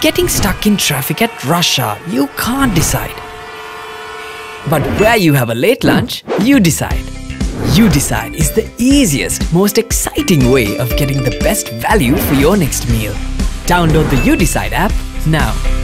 Getting stuck in traffic at rush hour, you can't decide. But where you have a late lunch, you decide. UDside is the easiest, most exciting way of getting the best value for your next meal. Download the UDside app now.